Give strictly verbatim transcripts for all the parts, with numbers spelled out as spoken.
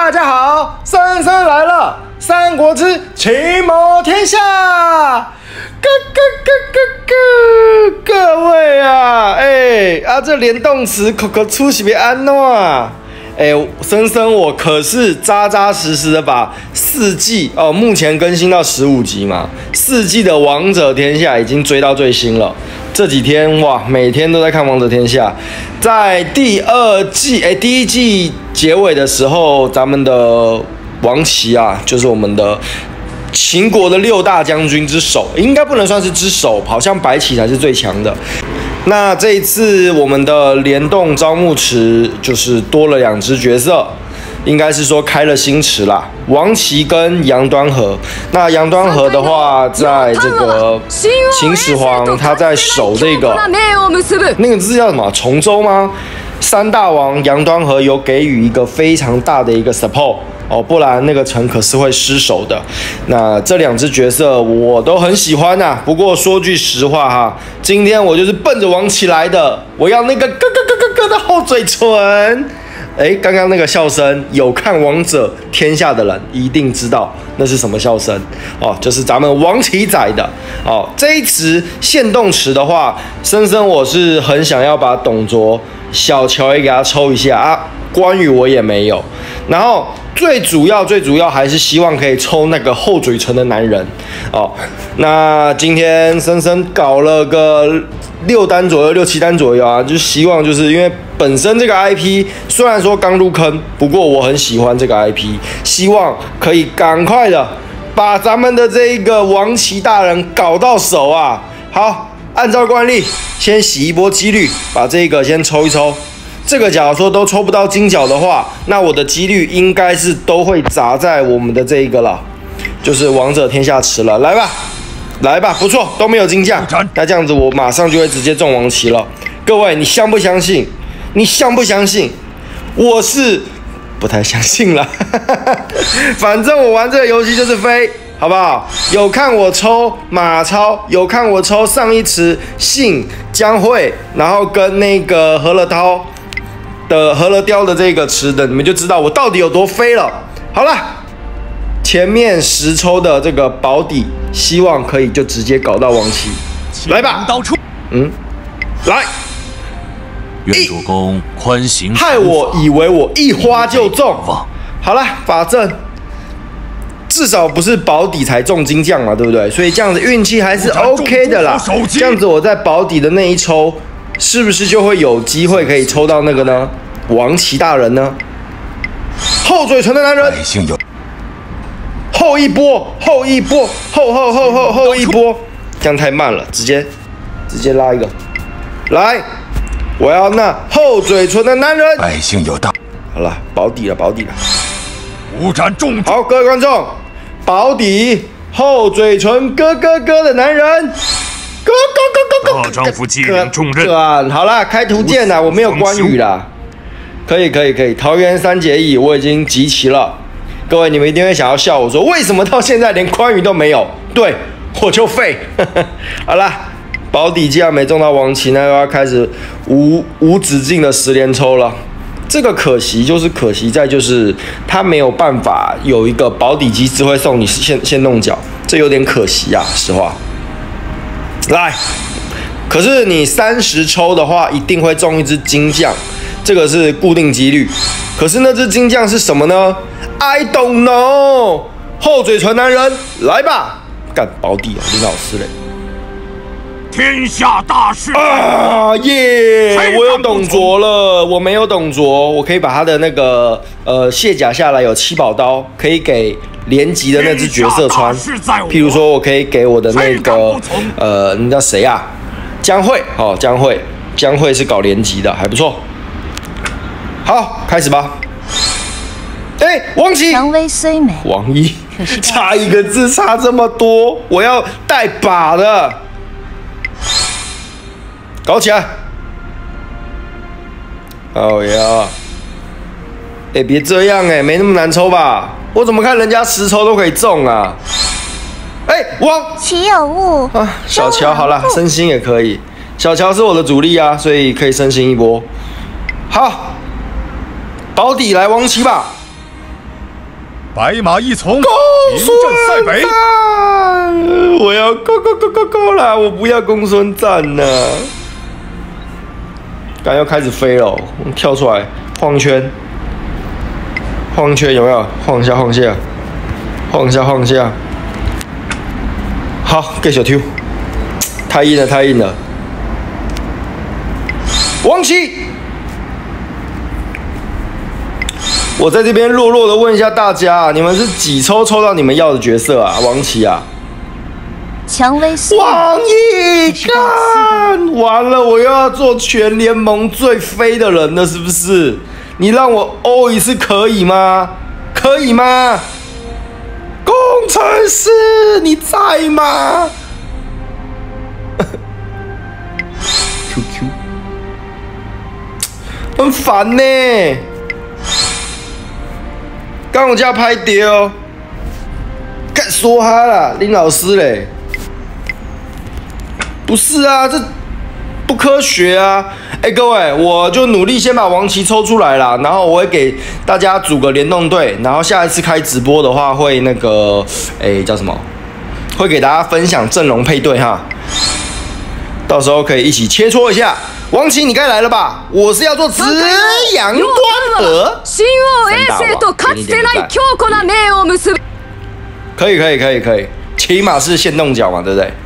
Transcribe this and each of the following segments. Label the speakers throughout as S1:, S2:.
S1: 大家好，森森来了，《三国志奇谋天下》。各各各各各各位啊，哎、欸、啊，这联动词口口出是别安诺啊。哎、欸，森森我可是扎扎实实的把四季哦，目前更新到十五集嘛，四季的《王者天下》已经追到最新了。这几天哇，每天都在看《王者天下》。在第二季哎、欸，第一季结尾的时候，咱们的王旗啊，就是我们的秦国的六大将军之首，应该不能算是之首，好像白起才是最强的。那这一次我们的联动招募池就是多了两只角色，应该是说开了新池啦。王旗跟杨端和，那杨端和的话，在这个秦始皇他在守这个那个字叫什么？崇州吗？三大王杨端和有给予一个非常大的一个 support。哦，不然那个城可是会失守的。那这两只角色我都很喜欢呐、啊。不过说句实话哈，今天我就是奔着王旗来的，我要那个咯咯咯咯咯的厚嘴唇。哎，刚刚那个笑声，有看《王者天下》的人一定知道那是什么笑声哦，就是咱们王旗仔的哦。这一池限动池的话，森森我是很想要把董卓、小乔也给他抽一下啊。关羽我也没有，然后最主要最主要还是希望可以抽那个厚嘴唇的男人哦。那今天森森搞了个六单左右，六七单左右啊，就希望就是因为本身这个 I P 虽然说刚入坑，不过我很喜欢这个 I P， 希望可以赶快的把咱们的这一个王旗大人搞到手啊。好，按照惯例先洗一波几率，把这个先抽一抽。这个假如说都抽不到金角的话，那我的几率应该是都会砸在我们的这一个了，就是王者天下池了。来吧，来吧，不错，都没有金将，那这样子我马上就会直接中王旗了。各位，你相不相信？你相不相信？我是不太相信了，反正我玩这个游戏就是飞。好不好？有看我抽马超，有看我抽上一池信江惠，然后跟那个何乐涛的何乐雕的这个池的，你们就知道我到底有多飞了。好了，前面十抽的这个保底，希望可以就直接搞到王旗，来吧。嗯，来。
S2: 愿主公宽刑。
S1: 害我以为我一花就中。好了，法正。至少不是保底才中金将嘛，对不对？所以这样子运气还是 OK 的啦。这样子我在保底的那一抽，是不是就会有机会可以抽到那个呢？王旗大人呢？厚嘴唇的男人。后一波，后一波，后后后后后一波，这样太慢了，直接直接拉一个，来，我要那厚嘴唇的男人。
S2: 百姓有大。
S1: 好了，保底了，保底了。
S2: 五斩重。
S1: 好，各位观众。保底厚嘴唇咯咯咯的男人，咯咯咯咯咯，
S2: 大丈夫既领重任。
S1: 好啦，开图鉴啦，我没有关羽啦。可以可以可以，桃园三结义我已经集齐了。各位你们一定会想要笑我说，为什么到现在连关羽都没有？对，我就废。好啦，保底既然没中到王旗，那又要开始无无止境的十连抽了。这个可惜就是可惜在就是他没有办法有一个保底机制会送你限限动角，这有点可惜啊，实话。来，可是你三十抽的话，一定会中一只金将，这个是固定几率。可是那只金将是什么呢 ？I don't know。厚嘴唇男人，来吧，干保底啊，林老师嘞。
S2: 天下大事
S1: 啊耶！ Yeah, 我有董卓了，我没有董卓，我可以把他的那个呃卸甲下来有七宝刀，可以给连级的那只角色穿。譬如说，我可以给我的那个呃，你知道谁啊？江惠，好、哦，江惠，江惠是搞连级的，还不错。好，开始吧。哎、欸，王旗，
S3: 蔷薇虽美，
S1: 王一，差一个字，差这么多，我要带把的。搞起来！哦呀！哎，别这样哎、欸，没那么难抽吧？我怎么看人家十抽都可以中啊？哎、欸，王
S3: 岂有误
S1: 啊！小乔好了，身心也可以。小乔是我的主力啊，所以可以身心一波。好，保底来王旗吧！
S2: 白马一从，
S1: 公
S2: 临阵塞北。
S1: 我要 go go go go go 啦！我不要公孙瓒了。刚要开始飞了，我跳出来晃一圈，晃一圈有没有？晃一下，晃一下，晃一下，晃一下。好，给小 Q， 太硬了，太硬了。王琦，我在这边弱弱的问一下大家，你们是几抽抽到你们要的角色啊？王琦啊？
S3: 蔷薇素。
S1: 王毅，干完了，我又要做全联盟最飞的人了，是不是？你让我欧一次可以吗？可以吗？工程师，你在吗？Q Q， 很烦呢。刚我家拍丢，干说哈啦，林老师嘞。不是啊，这不科学啊！哎、欸，各位，我就努力先把王琦抽出来啦，然后我会给大家组个联动队，然后下一次开直播的话会那个，哎、欸，叫什么？会给大家分享阵容配对哈，到时候可以一起切磋一下。王琦，你该来了吧？我是要做紫阳关河。可以可以可以可以，起码是限动角嘛，对不对？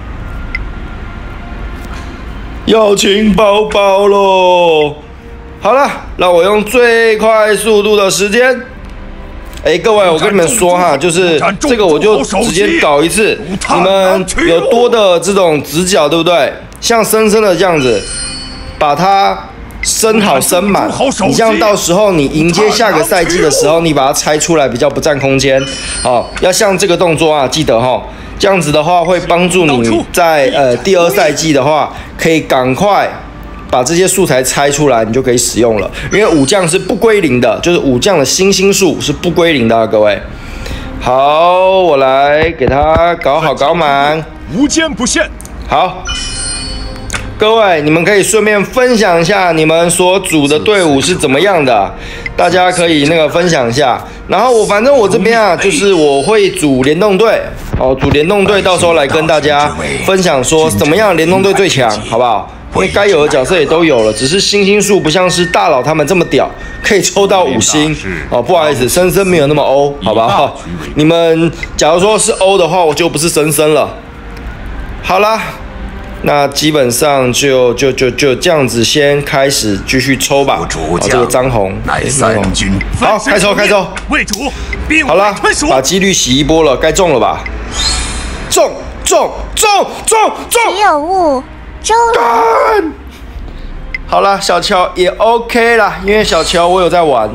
S1: 要亲宝宝喽！好了，让我用最快速度的时间。哎、欸，各位，我跟你们说哈，就是这个我就直接搞一次。你们有多的这种直角，对不对？像深深的这样子，把它升好升满。你这样到时候你迎接下个赛季的时候，你把它拆出来比较不占空间。好，要像这个动作啊，记得哈。这样子的话，会帮助你在呃第二赛季的话，可以赶快把这些素材拆出来，你就可以使用了。因为武将是不归零的，就是武将的星星数是不归零的、啊，各位。好，我来给它搞好搞满，
S2: 无坚不限。
S1: 好，各位，你们可以顺便分享一下你们所组的队伍是怎么样的，大家可以那个分享一下。然后我反正我这边啊，就是我会组联动队。哦，组联动队到时候来跟大家分享说怎么样联动队最强，好不好？因为该有的角色也都有了，只是星星数不像是大佬他们这么屌，可以抽到五星。哦，不好意思，深深没有那么欧，好不好？你们假如说是欧的话，我就不是深深了。好啦，那基本上就就就就这样子，先开始继续抽吧。哦，这个张红，
S2: 乃三军，
S1: 好，开抽开抽。
S2: 为主，
S1: 好了，把几率洗一波了，该中了吧？中中中中中！
S3: 只有误，中了。
S1: 好了，小乔也 OK 啦，因为小乔我有在玩。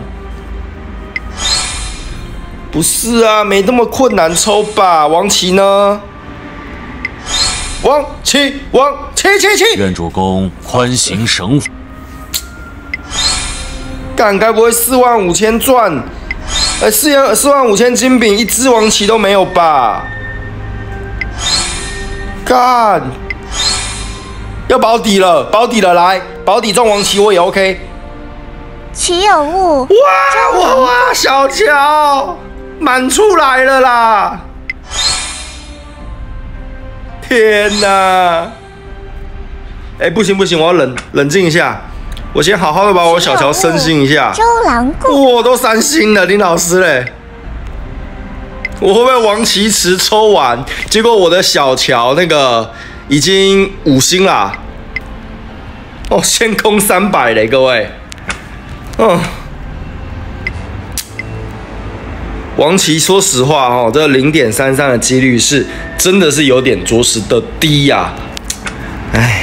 S1: 不是啊，没那么困难抽吧？王琦呢？王琦，王琦琦琦！
S4: 愿主公宽行省府。
S1: 干，该不会四万五千钻？哎，四万四万五千金饼，一只王琦都没有吧？干，要保底了，保底了，来，保底中王琦我也 OK。
S3: 岂有误？
S1: 哇哇哇！小乔满出来了啦！天哪！哎，不行不行，我要冷冷静一下，我先好好的把我小乔升星一下。
S3: 周郎顾，
S1: 我都三星了，林老师嘞。我会不会王琦池抽完，结果我的小乔那个已经五星啦？哦，先空三百嘞，各位。嗯，王琦说实话哦，这零点三三的几率是真的是有点着实的低呀、啊。哎，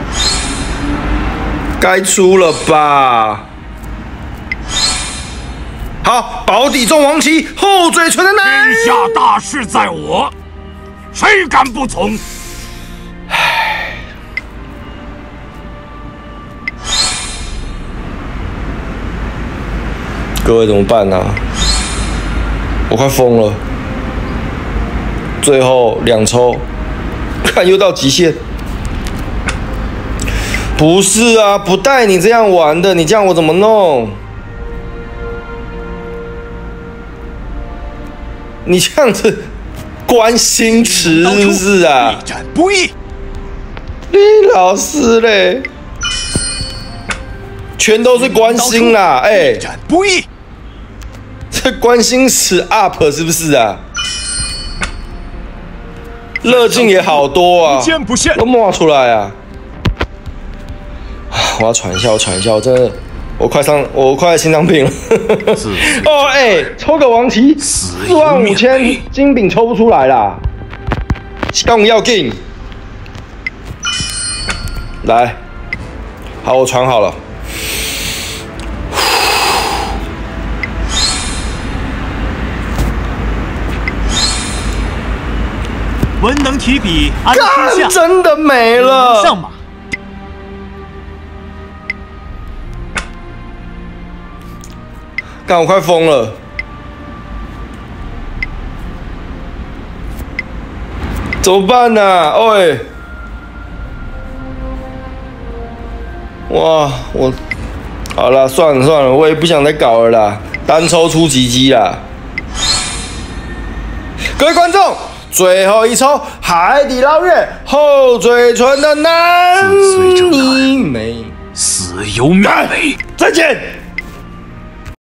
S1: 该出了吧？好，保底中王琦，后嘴唇的男人。
S2: 天下大事在我，谁敢不从？
S1: 唉，各位怎么办啊？我快疯了！最后两抽，看又到极限。不是啊，不带你这样玩的，你这样我怎么弄？ 你这样子关心词是不是啊？
S2: 力战不易。
S1: 李老师嘞，全都是关心啦，哎、欸，
S2: 力战不易。
S1: 这关心词 up 是不是啊？热劲也好多啊，
S2: 不见不限
S1: 都冒出来啊！我要喘一下，我喘一下，我真的，我快上，我快心脏病了。哦，哎、欸，抽个王旗，四万五千金饼抽不出来啦，刚要进，来，好，我传好了。
S5: 文能提笔，安天下。
S1: 真的没了。
S5: 上马。
S1: 干，我快疯了。怎么办呢、啊？喂，哇，我好了，算了算了，我也不想再搞了啦，单抽出奇迹啦。各位观众。最后一抽，海底捞月厚嘴唇的南
S4: 自随者难
S1: 泥美，
S4: 死犹灭尾。
S1: 再见。